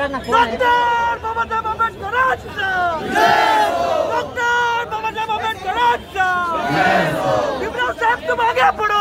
Doctor Babasaheb आंबेडकरांचा doctor Babasaheb आंबेडकरांचा भीमराव साहेब तुम आगे पढ़ो।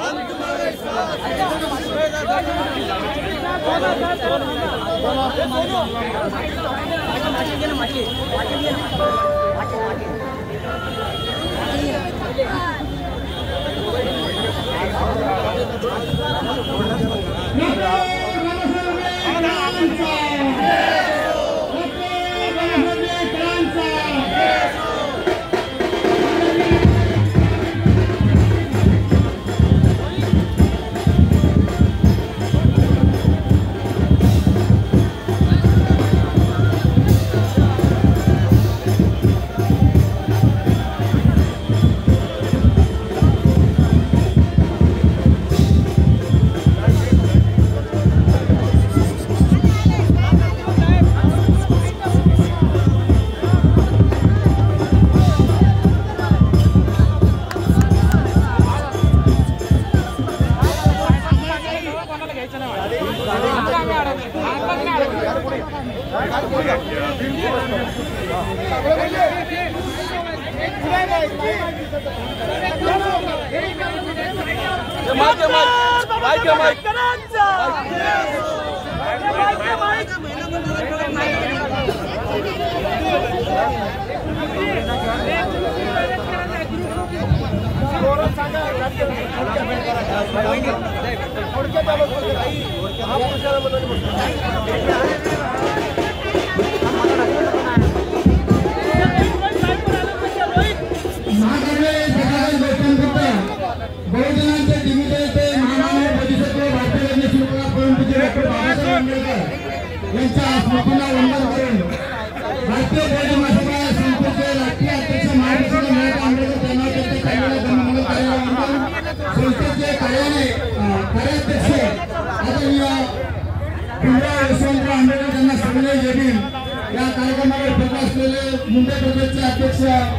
या कार्यक्रमावर उपस्थित असलेले मुंबई प्रदेशचे अध्यक्ष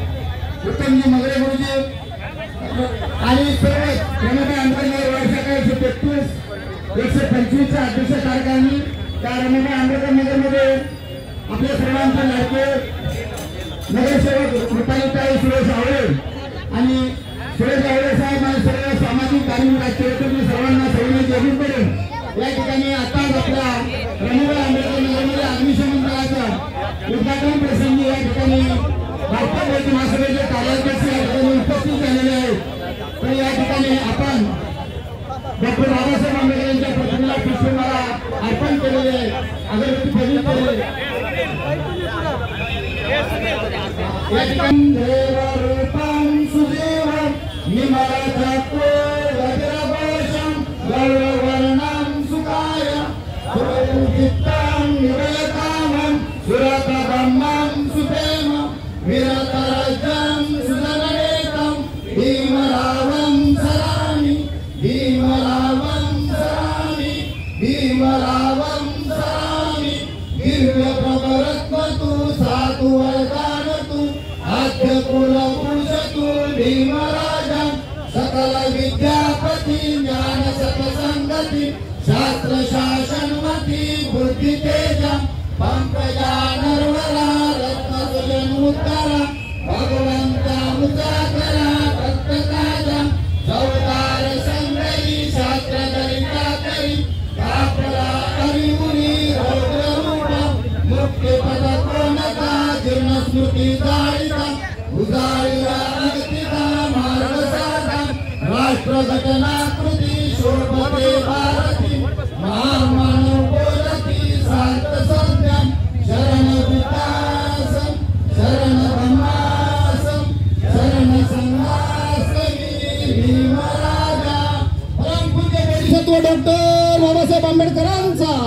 उत्तमजी मगरे गुरुजी आणि सर्व रमाबाई आंबेडकर वर्षाकाळ 133 125 च्या अध्यक्ष कार्यकारिणी त्या रमाबाई आंबेडकर नगरमध्ये आपल्या सर्वांचे लाडके नगरसेवक रुपालीताई सुरेश आवळे आणि सुरेश आवळे साहेब आणि सर्व सामाजिक धार्मिक राजकीय सर्वांना सविनय जयगुण करून या ठिकाणी आता आपल्या रमाबाई आंबेडकर नगरमध्ये अग्निशमन दलाचा उद्घाटन प्रसंगी या ठिकाणी भारतीय बौद्ध महासभेचे कार्याध्यक्ष या ठिकाणी उपस्थित झालेले आहेत। तर या ठिकाणी आपण डॉक्टर बाबासाहेब आंबेडकर यांच्या प्रतिमेला पुष्पमाला अर्पण केलेले अगरबत्ती प्रज्वलित केले या ठिकाणी देवरूपं सुदेवं निमलतत्व वज्रभाषं गौरवर्णं सुखाय सुरचित्तं निरयकामं सुरतब्रह्मं सुप्रेम विरतराज्यं सुजननेकं भीमरावं सरामि भीमरावं सरामि भीमरावं सरामि दिव्यप्रभरत्वतु साधु वर्गानतु आद्य कुलभूषतु भीमराजं सकल विद्यापति ज्ञान सत्संगति शास्त्र शासनमति बुद्धि तेजं पंकजानर्वरा रत्नसुजनोत्तरा भगवंता मुदाकरा भक्तकाजं चौदार संग्रही शास्त्र दरिद्राकरी कापरा करिमुनि रौद्ररूपं मुक्तिपदकोनका जीर्णस्मृति दारिता उदारिता अगतिता मार्गसाधं राष्ट्रघटनाकृति